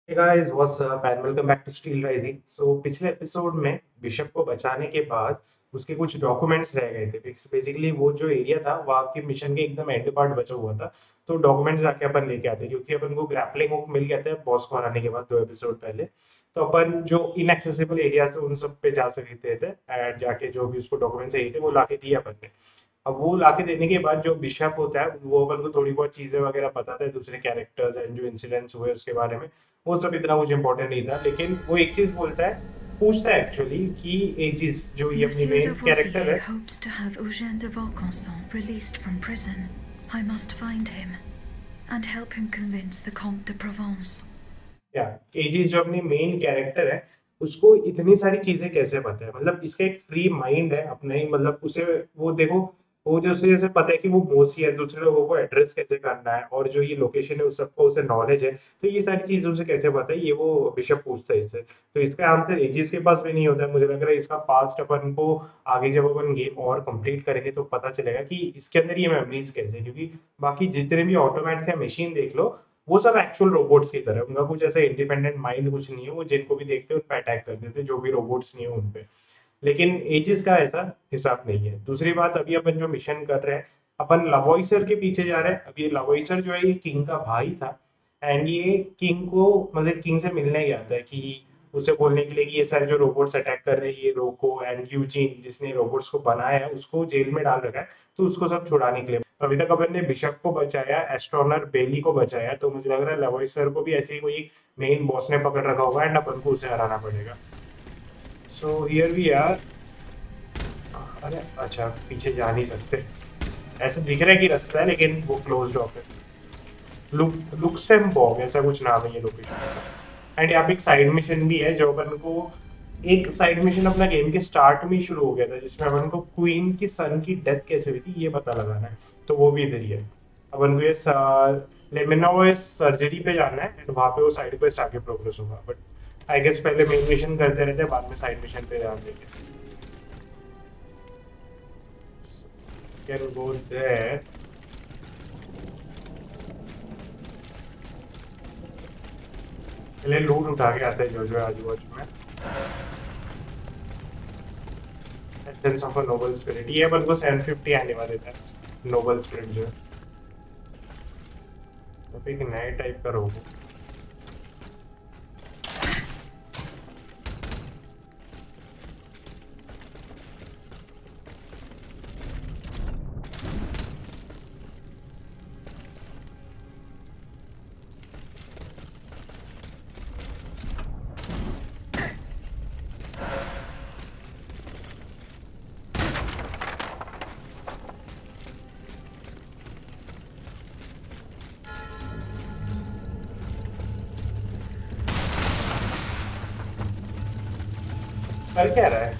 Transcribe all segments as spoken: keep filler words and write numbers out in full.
Hey guys, what's up and welcome back to Steel Rising. So पिछले episode में bishop को बचाने के बाद उसके कुछ डॉक्यूमेंट्स रह गए थे। बेसिकली वो जो एरिया था वहाँ के मिशन के एकदम एंड पार्ट बचा हुआ था। तो डॉक्यूमेंट्स जाके अपन लेके आते क्योंकि अपन को ग्रैपलिंग हुक मिल गया था बॉस को हराने के बाद दो एपिसोड पहले। तो अपन जो इनएक्सेसिबल एरियाज थे उन सब पे जा सकते थे एंड जाके जो भी उसको डॉक्यूमेंट्स चाहिए थे वो लाके दिए अपन ने। अब वो लाके देने के बाद जो बिशप होता है वो अपन को थोड़ी बहुत चीजें वगैरह बताता है दूसरे कैरेक्टर्स एंड जो इंसिडेंट्स हुए उसके बारे में। वो सब इतना कुछ इंपॉर्टेंट नहीं था लेकिन वो एक चीज बोलता है, पूछता है एक्चुअली कि एजिस जो ये अपनी Monsieur मेन कैरेक्टर Lavoisier है। hopes to have Eugène de Vaucanson released from prison. I must find him and help him convince the Comte de Provence. या एजिस जो अपनी मेन कैरेक्टर है उसको इतनी सारी चीजें कैसे पता है, मतलब इसका एक फ्री माइंड है अपना ही, मतलब उसे वो देखो वो जो उसे जैसे पता है कि वो मोसी है, दूसरे लोगों को एड्रेस कैसे करना है और जो ये लोकेशन है उस सबको उसे नॉलेज है। तो ये सारी चीजें उसे कैसे पता है ये वो बिशप पूछता है इससे। तो इसका आंसर एजिस के पास भी नहीं होता है। मुझे लग रहा है इसका पास्ट अपन को आगे जब अपन गेम और कंप्लीट करेंगे तो पता चलेगा कि इसके अंदर ये मेमोरीज कैसे, क्योंकि बाकी जितने भी ऑटोमेट्स या मशीन देख लो वो सब एक्चुअल रोबोट्स की तरह, उनका कुछ ऐसा इंडिपेंडेंट माइंड कुछ नहीं है। वो जिनको भी देखते हैं उन पर अटैक कर देते हैं, जो भी रोबोट्स नहीं है उन पे। लेकिन एजिस का ऐसा हिसाब नहीं है। दूसरी बात, अभी अपन जो मिशन कर रहे हैं अपन लवॉइसर के पीछे जा रहे हैं। अब ये लवॉइसर जो है ये किंग का भाई था एंड ये किंग को मतलब किंग से मिलने ही आता है कि उसे बोलने के लिए कि ये सारे जो रोबोट्स अटैक कर रहे हैं ये रोको, एंड यूजीन जिसने रोबोट्स को बनाया है उसको जेल में डाल रखा है तो उसको सब छुड़ाने के लिए। तो अभी तक अपन ने बिशप को बचाया, एस्ट्रोनर बेली को बचाया, तो मुझे लग रहा है लवॉइसर को भी ऐसे ही कोई मेन बॉस ने पकड़ रखा होगा एंड अपन को उसे हराना पड़ेगा। So here we are. अरे अच्छा, पीछे जा नहीं सकते, ऐसा दिख रहा है कि रास्ता है लेकिन वो क्लोज्ड ऑफ है। लुक लुक्सेमबर्ग ऐसा कुछ नाम है ये लोकेशन। एंड यहाँ पे एक साइड मिशन भी है जो अपन को, एक साइड मिशन अपना गेम के स्टार्ट में ही शुरू हो गया था जिसमें अपन को क्वीन की सन की डेथ कैसे हुई थी ये पता लगाना है। तो वो भी इधर ही है। अपन को ये लेमिनोव सर्जरी पे जाना है एंड वहाँ पे वो साइड क्वेस्ट आगे प्रोग्रेस होगा। बट आई गेस पहले मेन मिशन करते रहते हैं, बाद में साइड मिशन पे ध्यान देंगे। Can go there. पहले लूट उठा के आते हैं जो जो आजू बाजू में। Essence of a noble spirit, ये अपन को सेवन फिफ्टी आने वाले थे। नोबल स्पिरिट जो है तो एक नए टाइप का रोग है। कर क्या रहा है?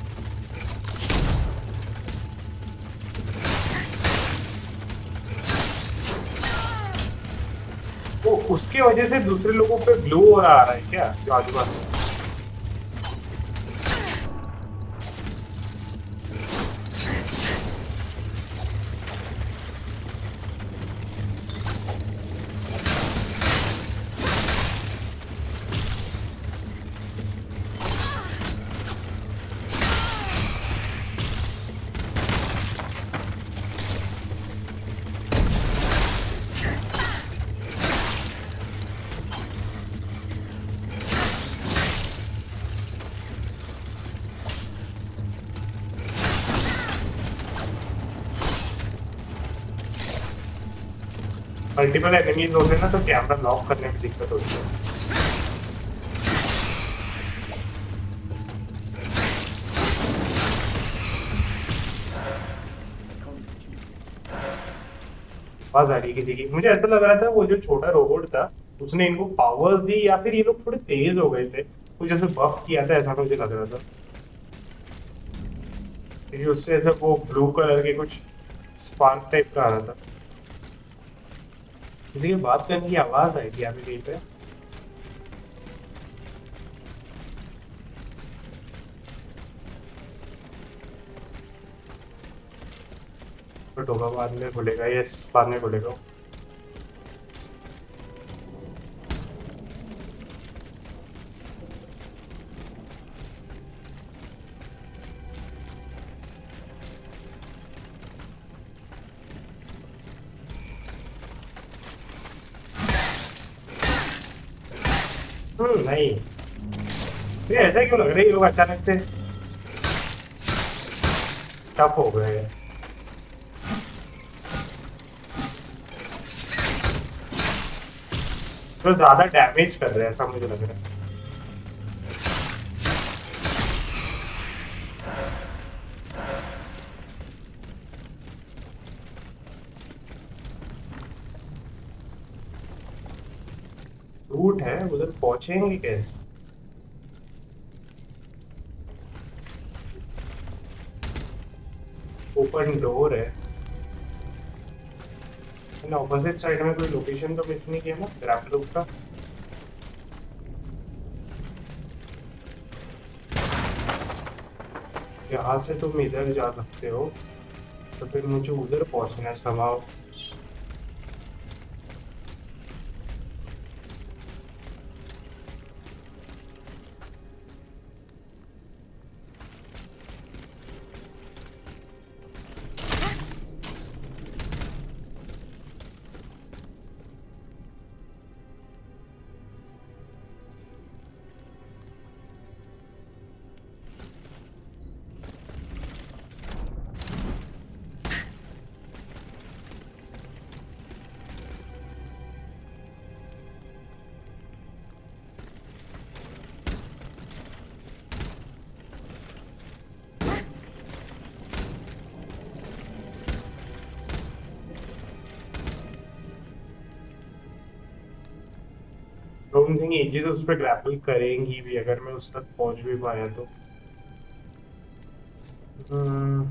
वो उसके वजह से दूसरे लोगों पे ग्लो हो रहा है क्या जो आजू बाजू? मल्टीपल एनिमीज होते हैं ना तो कैमरा लॉक करने में दिक्कत होती है। आवाज आ रही है किसी की। मुझे ऐसा लग रहा था वो जो छोटा रोबोट था उसने इनको पावर्स दी या फिर ये लोग थोड़े तेज हो गए थे, कुछ ऐसे बफ किया था ऐसा मुझे लग रहा था। क्योंकि उससे ऐसा वो ब्लू कलर के कुछ स्पार्क टाइप का आ रहा था। किसी की बात करने की आवाज आई थी यहाँ पे कहीं पे। बट होगा बाद में खुलेगा, यस बाद में खुलेगा। हम्म नहीं, ये ऐसा क्यों लग रहा है ये लोग अचानक से टफ हो गए? तो ज्यादा डैमेज कर रहे हैं ऐसा मुझे लग रहा है। रूट है उधर, पहुंचेंगे कैसे? ओपन डोर है ना, ऑपोजिट साइड में कोई लोकेशन तो मिस नहीं किया ना ग्रैपल का? यहाँ से तुम इधर जा सकते हो, तो फिर मुझे उधर पहुंचना है समाव। डोंट थिंक एजेस उस पर ग्रैपल करेंगी भी अगर मैं उस तक पहुंच भी पाया तो। हम्म,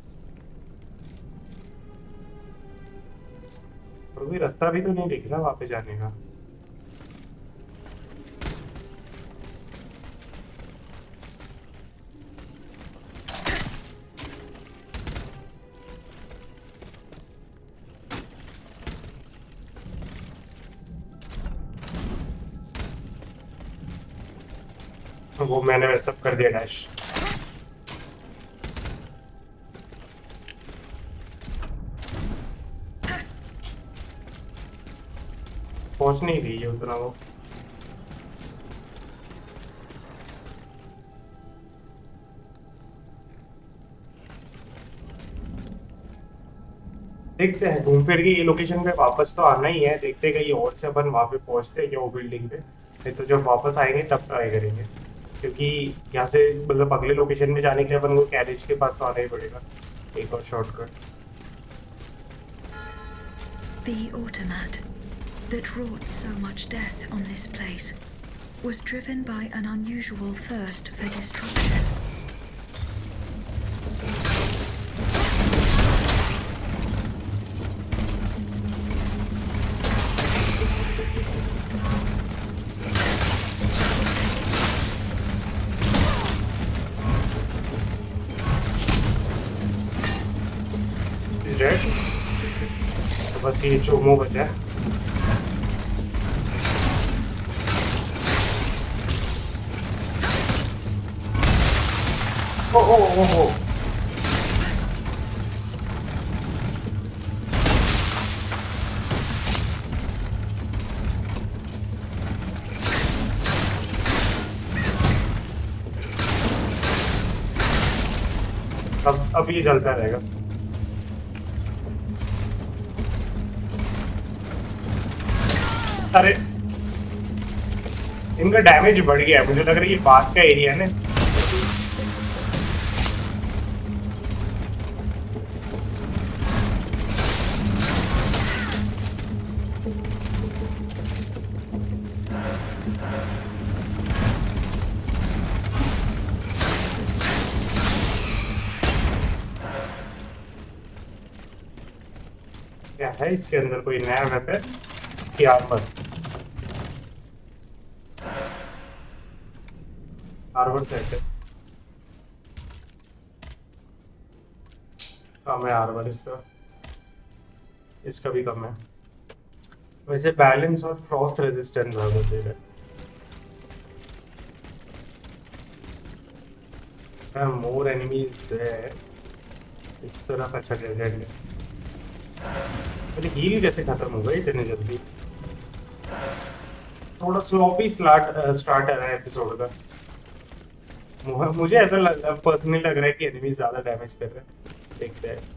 और कोई रास्ता भी तो नहीं दिख रहा वहां पे जाने का। वो मैंने वैसे सब कर दिया डैश। पहुंच नहीं रही है उतना वो। देखते हैं घूम फिर के ये लोकेशन पे वापस तो आना ही है, देखते हैं कहीं और से अपन वहां पे पहुंचते हैं क्या वो बिल्डिंग पे। नहीं तो जब वापस आएंगे तब ट्राई करेंगे, क्योंकि यहाँ से मतलब अगले लोकेशन में जाने के लिए अपन को कैरेज के पास तो आना ही पड़ेगा, एक और shortcut. The automat that wrought so much death on this place was driven by an unusual thirst for destruction. तो बस ये चोमो बचा है। ओ ओ ओ ओ अब अब ये चलता रहेगा। अरे इनका डैमेज बढ़ गया है, मुझे लग रहा है ये बात का एरिया है ना। क्या है इसके अंदर, कोई नया वेपन की आर्मर? आर्मर सेट है, कम है आर्मर इसका, इसका भी कम है। वैसे बैलेंस और फ्रॉस्ट रेजिस्टेंस ज्यादा दे रहा है। मोर एनिमीज देयर, इस तरह अच्छा गैजेट है। अरे हील कैसे खत्म हो गई इतनी जल्दी? थोड़ा स्लोपी स्टार्ट स्टार्टर है एपिसोड का। मु- मुझे ऐसा लग पर्सनली लग रहा है कि एनिमी ज्यादा डैमेज कर रहे हैं। देखते हैं।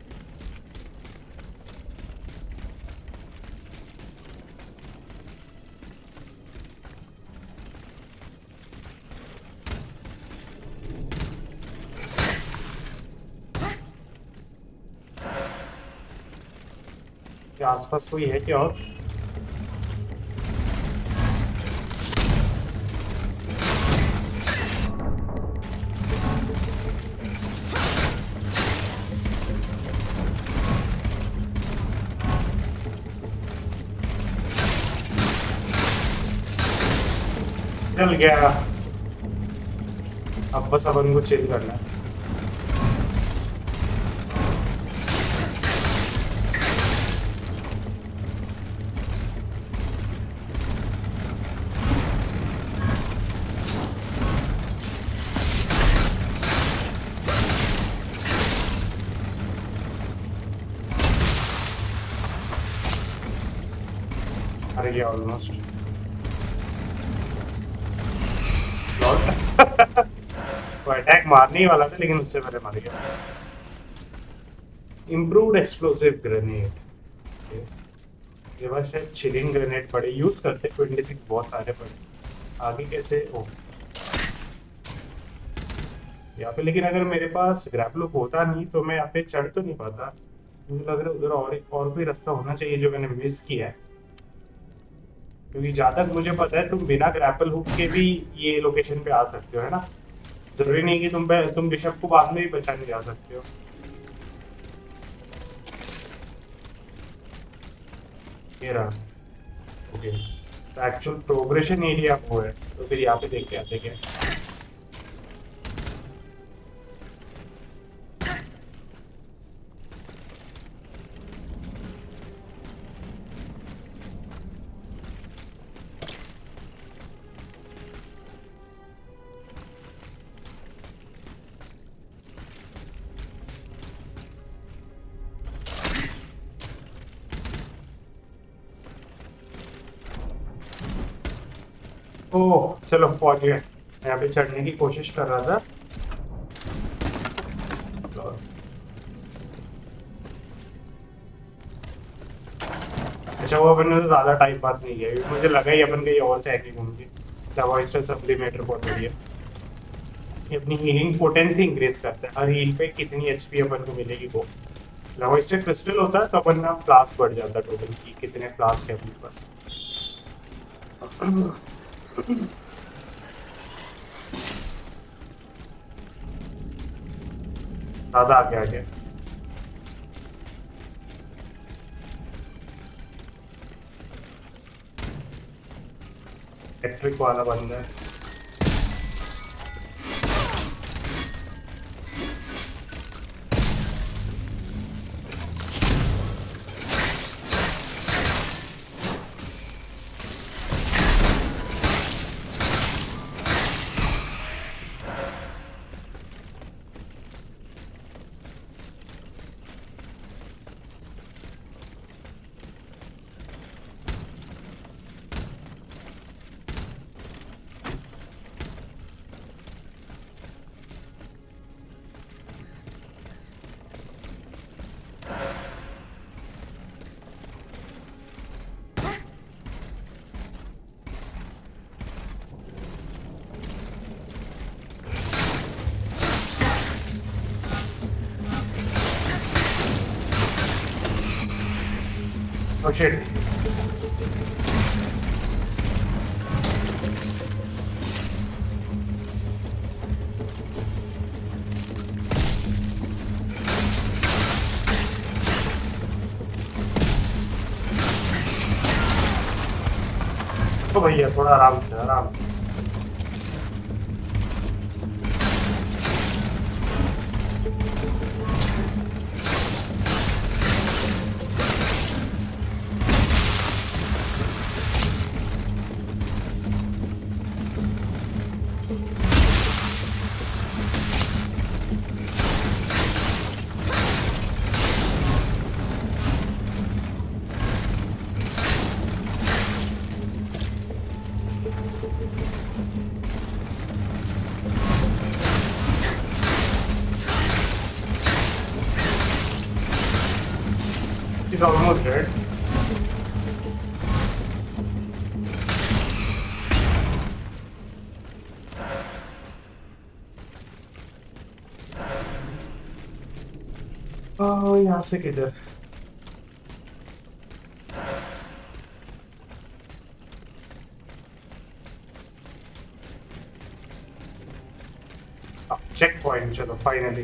क्या आसपास कोई है क्या और? चल गया। अब बस अपन को चिल करना है। मर गया ऑलमोस्ट। वो अटैक मारने ही वाला था लेकिन उससे पहले मर गया। Improved explosive grenade. ये बात शायद चिलिंग ग्रेनेड पड़े यूज करते ट्वेंटी सिक्स बहुत सारे पड़े। आगे कैसे? ओ यहाँ पे लेकिन अगर मेरे पास ग्रैपल होता नहीं तो मैं यहाँ पे चढ़ तो नहीं पाता। मुझे लग रहा है उधर और और कोई रास्ता होना चाहिए जो मैंने मिस किया है, क्योंकि जहाँ तक मुझे पता है तुम बिना ग्रैपल हुक के भी ये लोकेशन पे आ सकते हो, है ना? जरूरी नहीं कि तुम पे तुम बिशप को बाद में भी बचाने जा सकते हो। ये रहा। ओके, तो एक्चुअल प्रोग्रेशन एरिया वो है, तो फिर यहाँ पे देख के आते क्या। ओह चलो पहुंच गए। यहाँ पे चढ़ने की कोशिश कर रहा था। अच्छा वो अपन ने तो ज्यादा टाइम पास नहीं किया, मुझे लगा ही अपन कहीं और चेकिंग होंगी। लवॉइस्टर सप्लीमेटर बहुत बढ़िया। ये अपनी हीलिंग पोटेंसी इंक्रीज करता है, हर हील पे कितनी एचपी अपन को मिलेगी वो। लवॉइस्टर क्रिस्टल होता है तो अपन ना फ्लास्क बढ़ जाता है टोटल की कितने फ्लास्क है अपने पास। ज्यादा आगे आ गया। इलेक्ट्रिक वाला बंद है। Oh shit. तो भैया थोड़ा आराम से आराम से। He's almost dead. Oh, यहाँ से किधर? चेक पॉइंट, चलो फाइनली।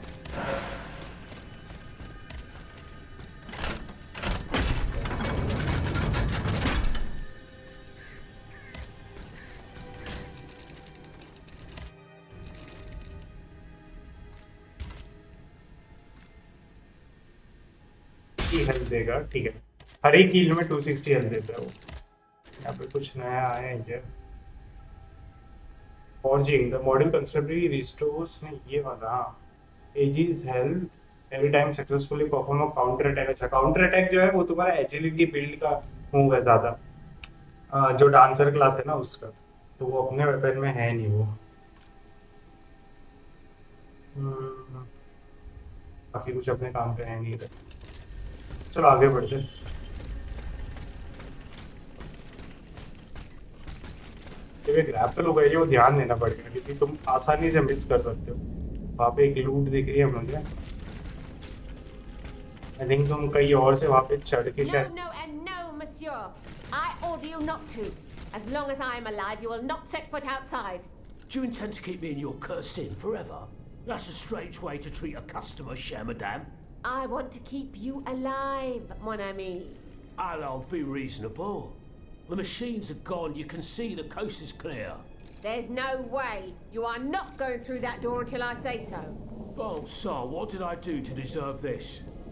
हेल्थ देगा, ठीक है। हर एक हील में टू सिक्सटी हेल्थ देता है वो। यहाँ पे कुछ नया आया है क्या? Forging, the model constantly restores ये वाला, हाँ, Aegis health every time successfully perform a counter attack। अच्छा, counter attack जो है वो तुम्हारा agility build का मूव है ज़्यादा, जो डांसर क्लास है ना उसका, तो वो अपने वेपन में है नहीं वो। बाकी कुछ अपने काम पे है नहीं। चलो आगे बढ़ते। ग्रैपल होगा ये, वो ध्यान देना पड़ेगा क्योंकि तुम आसानी से मिस कर सकते हो। वहाँ पे एक लूट दिख रही है मुझे। आई थिंक तुम कहीं और से वहाँ पे चढ़ के शायद। No, no, and no, monsieur. I order you not to. As long as I am alive, you will not set foot outside. Do you intend to keep me in your cursed inn forever? That's a strange way to treat a customer, cher madame. I want to keep you alive, mon ami. I'll be reasonable. The machines are gone. You can see the coast is clear. There's no way. You are not going through that door until I say so. Oh, so what did I do to deserve this?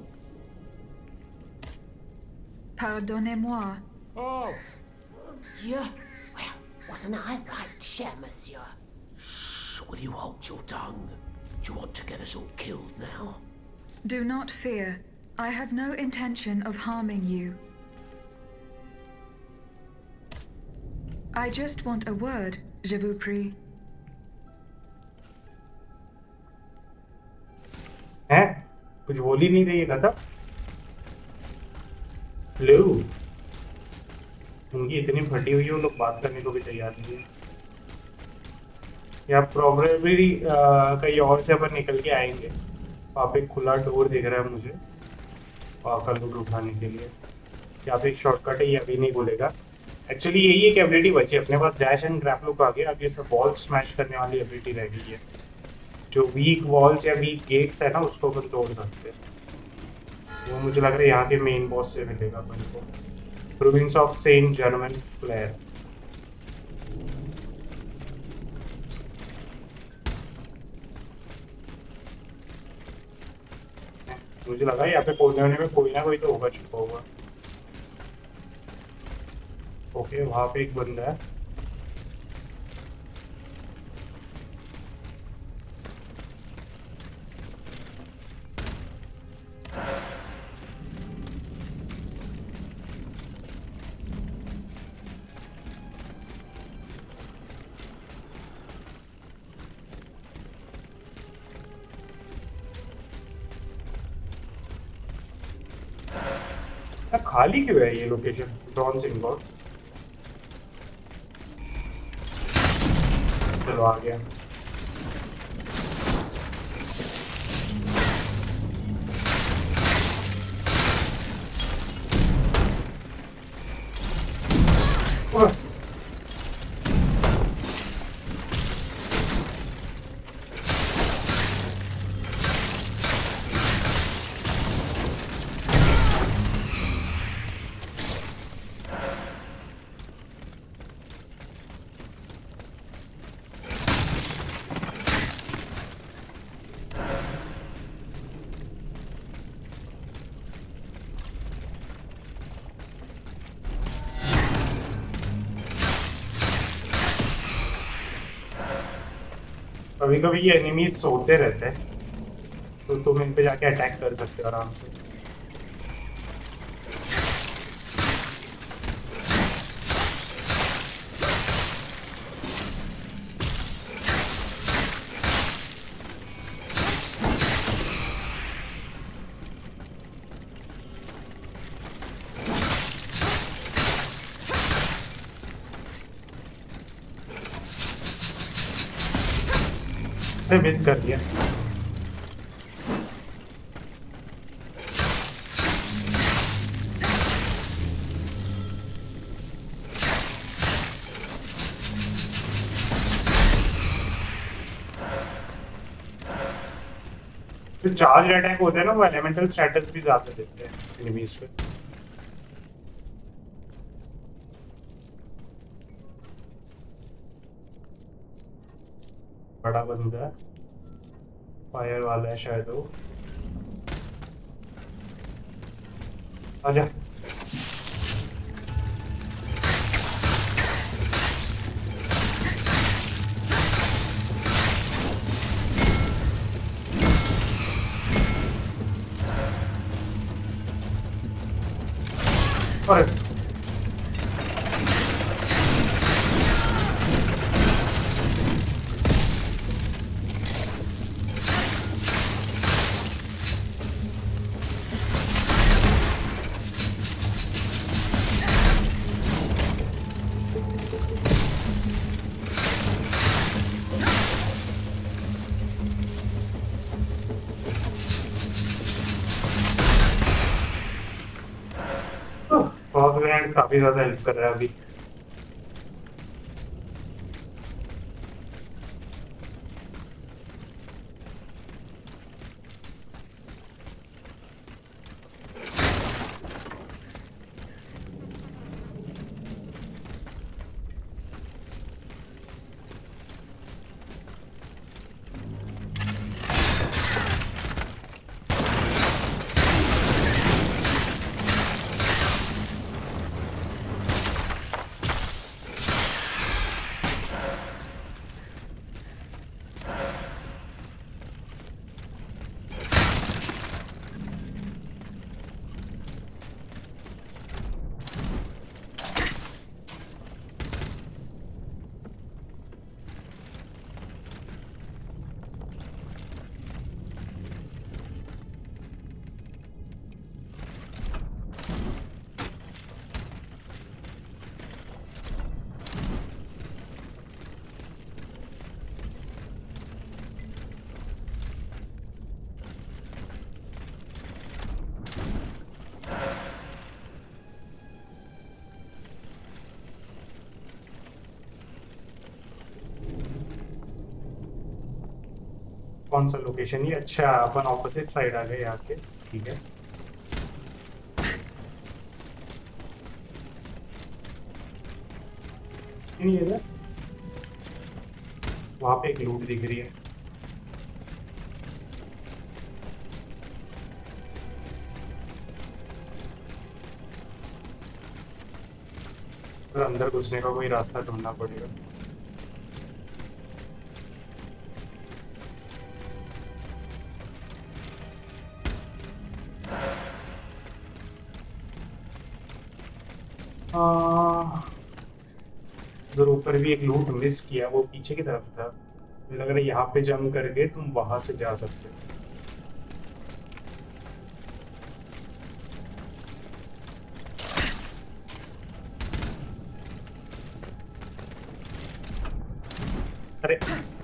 Pardonnez-moi. Oh! Dieu. Well, wasn't I right, cher monsieur? Shh, will you hold your tongue? Do you want to get us all killed now? Do not fear. I have no intention of harming you. I just want a word, je vous prie. हैं? कुछ बोल ही नहीं रही है कथा। लो, उनकी इतनी फटी हुई है, वो लोग बात करने को भी तैयार नहीं है। या प्रोबेबली कहीं और से अपन निकल के आएंगे। वहाँ पे एक खुला डोर दिख रहा है मुझे, वहाँ का लूट उठाने के लिए। यहाँ पे एक शॉर्टकट है, ये अभी नहीं बोलेगा। एक्चुअली यही एक एबिलिटी बची अपने पास, डैश एंड ग्रैपल आ गया। अभी इसमें वॉल स्मैश करने वाली एबिलिटी रह गई है। जो वीक वॉल्स या वीक गेट्स है ना, उसको अपन तोड़ सकते हैं। वो मुझे लग रहा है यहाँ के मेन बॉस से मिलेगा अपन को। Province of Saint German flair. मुझे लगा यहाँ पे कोने होने में कोई ना कोई तो होगा छुपा हुआ। ओके, वहाँ पे एक बंदा है। खाली क्यों है ये लोकेशन? Bronze ingot. चलो आ गया। कभी कभी ये एनिमीज सोते रहते हैं, तो तुम इन पे जाके अटैक कर सकते हो आराम से। अरे मिस कर दिया। जो चार्ज अटैक होते हैं ना वो एलिमेंटल स्टेटस भी ज्यादा देते हैं एनिमीज पे। बड़ा बंदा है, फायर वाला है शायद वो। आजा। और फॉग ग्रेनेड काफी ज्यादा हेल्प कर रहा है अभी। कौन सा लोकेशन? ये अच्छा, अपन ऑपोजिट साइड आ गए यहाँ के। ठीक है, नहीं इधर वहाँ पे एक लूट दिख रही है। तो अंदर घुसने का कोई रास्ता ढूंढना पड़ेगा। उधर ऊपर भी एक लूट मिस किया, वो पीछे की तरफ था। मुझे लग रहा है यहाँ पे जंप करके तुम वहां से जा सकते हो। अरे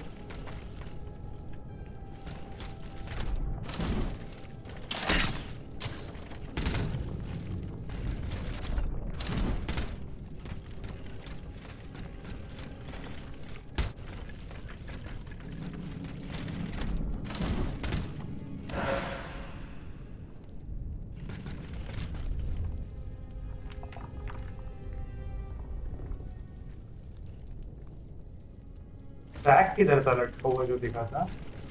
ट्रैक किधर था लटका हुआ जो दिखा था?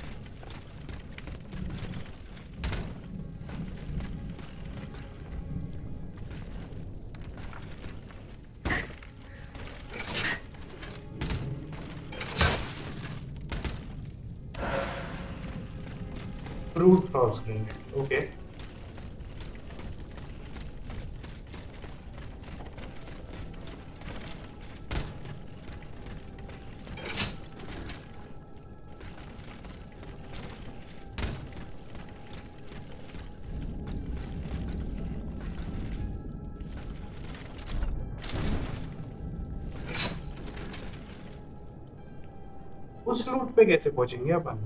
Fruit cross grenade, okay. उस लूट पे कैसे पहुंचेंगे अपन?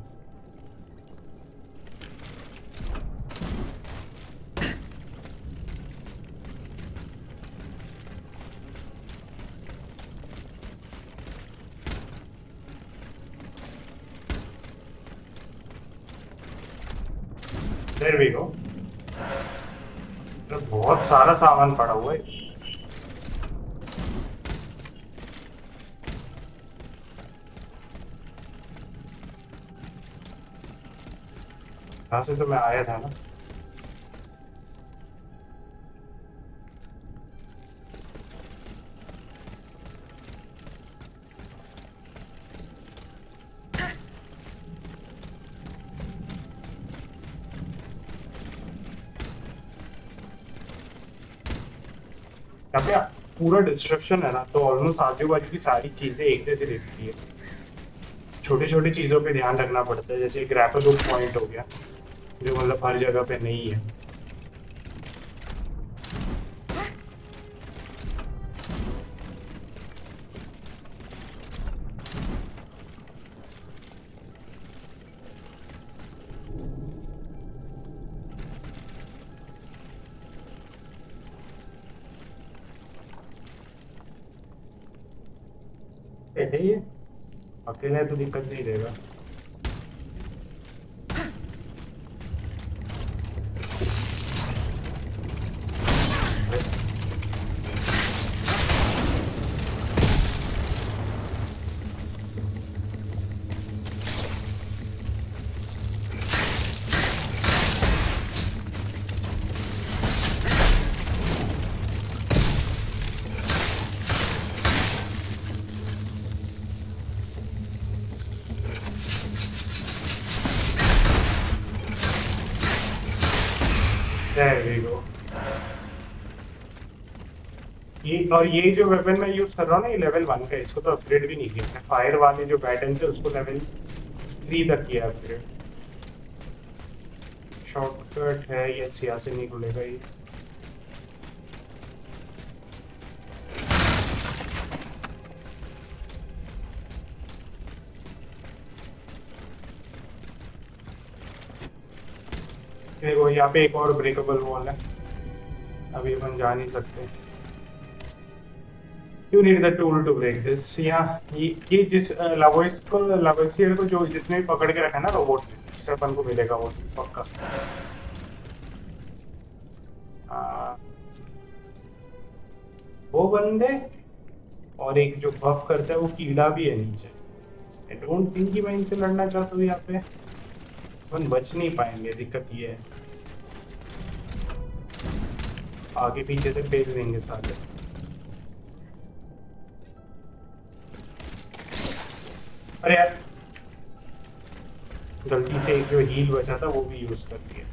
There we go. तो बहुत सारा सामान पड़ा हुआ है। यहाँ से तो मैं आया था ना। यहाँ पे पूरा डिस्ट्रक्शन है ना, तो ऑलमोस्ट आजू बाजू की सारी चीजें एक जैसी दिखती है। छोटी छोटी चीजों पे ध्यान रखना पड़ता है, जैसे ग्रैपल हुक पॉइंट हो गया जो मतलब हर जगह पे नहीं है। है ये अकेला है तो दिक्कत नहीं देगा। There we go. ये और ये जो वेपन मैं यूज कर रहा हूँ ना, ये लेवल वन का है, इसको तो अपग्रेड भी नहीं किया मैंने। फायर वाले जो बैटन है उसको लेवल थ्री तक किया अपग्रेड। शॉर्टकट है, ये यहाँ से नहीं खुलेगा ये। देखो यहाँ पे एक और ब्रेकेबल वॉल है, अभी अपन जा नहीं सकते। You need the tool to break this. यहाँ ये ये जिस लावोइस को लावोइसियर को जो जिसने पकड़ के रखा है ना रोबोट, जिससे अपन को मिलेगा वो पक्का। आ, वो बंदे और एक जो बफ करता है वो कीड़ा भी है नीचे। आई डोंट थिंक कि मैं इनसे लड़ना चाहता हूँ। यहाँ पे अपन बच नहीं पाएंगे, दिक्कत ये है। आगे पीछे से फेंक देंगे सारे। अरे यार गलती से एक जो हील बचा था वो भी यूज कर दिया।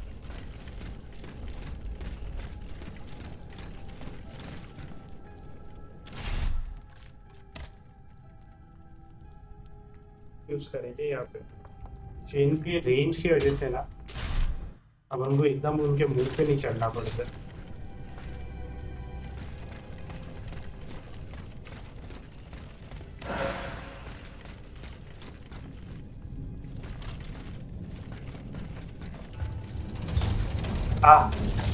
यूज करेंगे यहाँ पे चेन की रेंज की वजह से ना, अब हमको एकदम उनके मुंह पे नहीं चढ़ना पड़ता। आ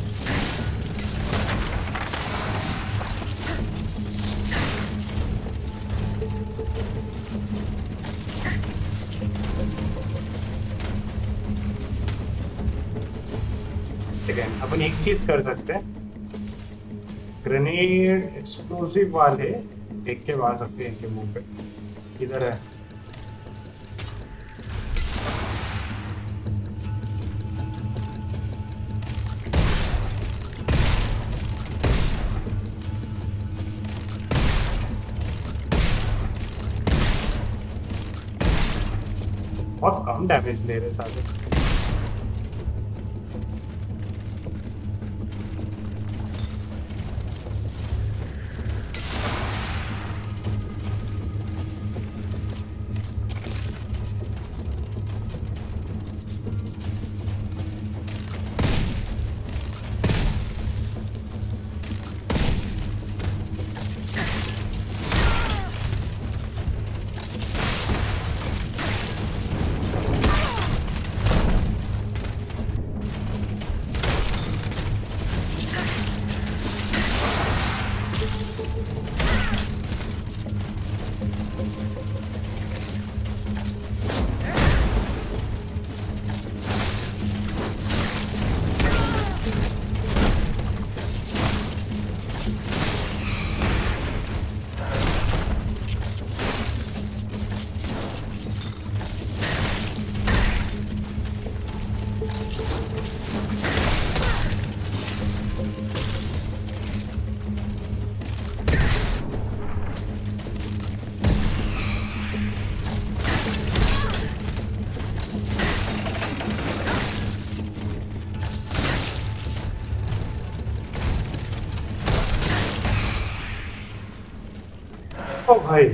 अपन एक चीज कर सकते हैं, ग्रेनेड एक्सप्लोसिव वाले देख के मार सकते हैं इनके मुंह पे। किधर है? बहुत कम डैमेज ले रहे सारे। भाई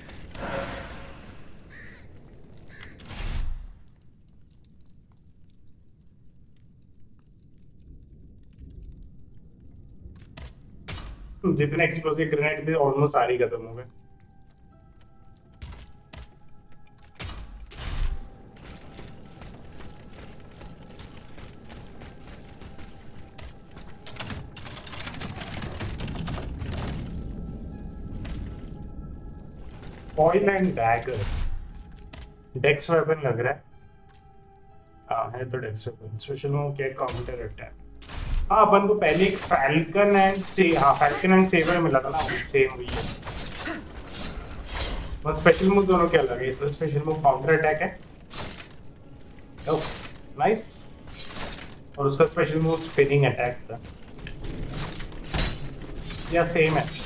जितने एक्सप्लोसिव ग्रेनेड थे ऑलमोस्ट सारे खत्म हो गए। Oil and dagger dex weapon लग रहा है। हाँ है तो डेक्स वेपन। स्पेशल मूव क्या काउंटर अटैक। हाँ अपन को पहले एक फैल्कन एंड से हाँ फैल्कन एंड सेवर मिला था ना, सेम हुई है। बस स्पेशल मूव दोनों क्या लगे। इसमें स्पेशल मूव काउंटर अटैक है। Oh nice. और उसका स्पेशल मूव स्पिनिंग अटैक था। या सेम है,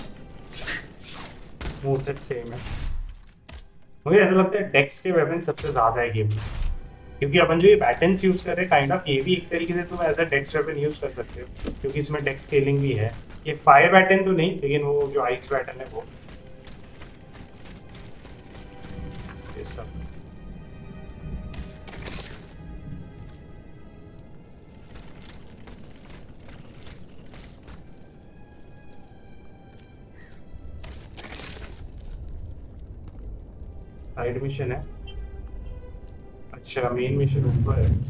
मूव सेट सेम है। मुझे ऐसा लगता है डेक्स के वेपन सबसे ज्यादा है गेम में, क्योंकि अपन जो ये पैटर्न्स यूज कर रहे हैं काइंड ऑफ ये भी एक तरीके से तुम as a dex weapon use कर सकते हो, क्योंकि इसमें डेक्स स्केलिंग भी है। ये फायर पैटर्न तो नहीं, लेकिन वो जो आइस पैटर्न है वो इसका साइड मिशन है। अच्छा मेन मिशन ऊपर है,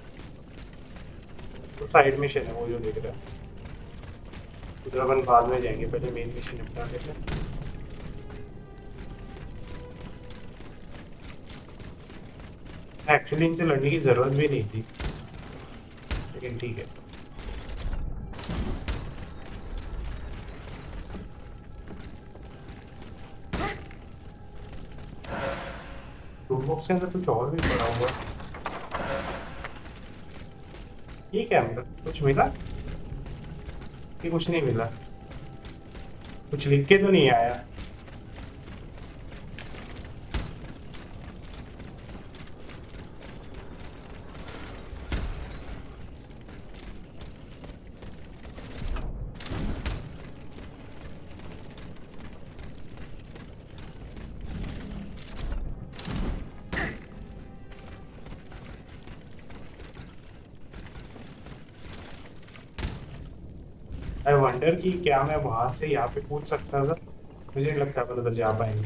तो साइड मिशन है वो जो देख रहा है। उधर अपन बाद में जाएंगे, पहले मेन मिशन निपटा लेते हैं। एक्चुअली इनसे लड़ने की जरूरत भी नहीं थी, लेकिन ठीक है। टूल बॉक्स के अंदर कुछ और भी पड़ा हुआ है। ये क्या मिला? कुछ मिला कि कुछ नहीं मिला? कुछ लिख के तो नहीं आया। आई वंडर कि क्या मैं वहां से यहाँ पे पूछ सकता था। मुझे नहीं लगता अपन उधर जा पाएंगे।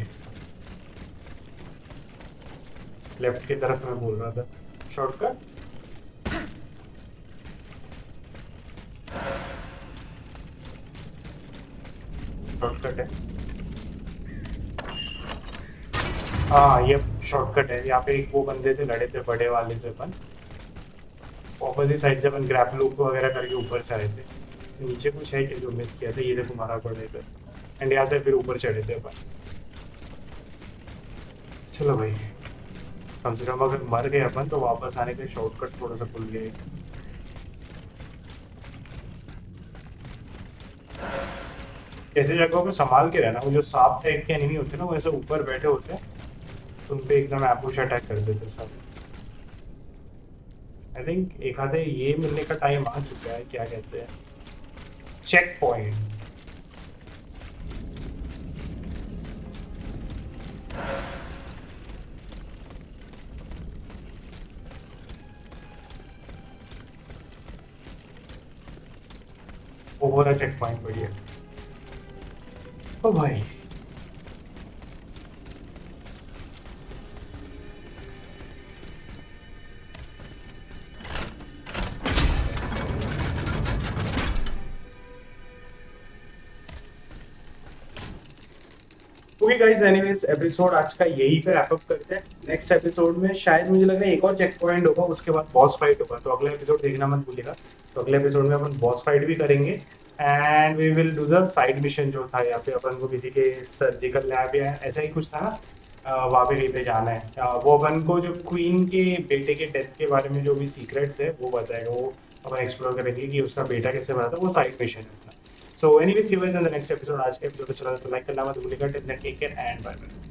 लेफ्ट की तरफ मैं बोल रहा था। शॉर्टकट शॉर्टकट है। हाँ ये शॉर्टकट है। यहाँ पे एक वो बंदे से लड़े थे बड़े वाले से अपन, ऑपोजिट साइड से अपन ग्रैप लूप वगैरह करके ऊपर से आए थे। नीचे कुछ है कि जो मिस किया था, ये देखो मारा पड़े थे एंड यहाँ से फिर ऊपर चढ़े थे अपन। चलो भाई कम से कम अगर मर गए अपन तो वापस आने का शॉर्टकट थोड़ा सा खुल गया। ऐसे जगहों पे संभाल के रहना। वो जो सांप टाइप के एनिमी होते हैं ना, वो ऐसे ऊपर बैठे होते हैं, तो उन पे एकदम एम्बुश अटैक कर देते सब। आई थिंक एक आधे ये मिलने का टाइम आ चुका है। क्या कहते हैं, check point. Over check point बढ़िया। ओ भाई ओके गाइस, एनीवेज एपिसोड आज का यही पे रैप अप करते हैं। नेक्स्ट एपिसोड में शायद मुझे लग रहा है एक और चेक पॉइंट होगा, उसके बाद बॉस फाइट होगा। तो अगला एपिसोड देखना मत भूलिएगा। तो अगले एपिसोड में अपन बॉस फाइट भी करेंगे and we will do the side mission जो था। यहाँ पे अपन को किसी के सर्जिकल लैब या ऐसा ही कुछ था ना, वहाँ पे कहीं पे जाना है। वो अपन को जो क्वीन के बेटे के डेथ के बारे में जो भी सीक्रेट्स है वो बताएगा। वो अपन एक्सप्लोर करेंगे कि उसका बेटा कैसे बना था। वो साइड मिशन है। So anyway, see you guys in the next episode. आज के एपिसोड अच्छा लगा तो लाइक करना मत भूलिएगा। Take care and bye bye.